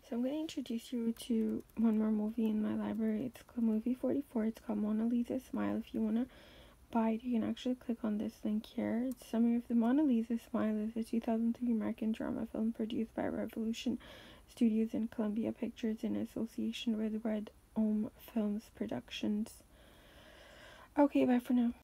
So I'm going to introduce you to one more movie in my library. It's called movie 44. It's called Mona Lisa's Smile. If you want to buy it, you can actually click on this link here. It's a summary of the Mona Lisa Smile is a 2003 American drama film produced by Revolution Studios and Columbia Pictures in association with Red Om Films Productions. Okay, bye for now.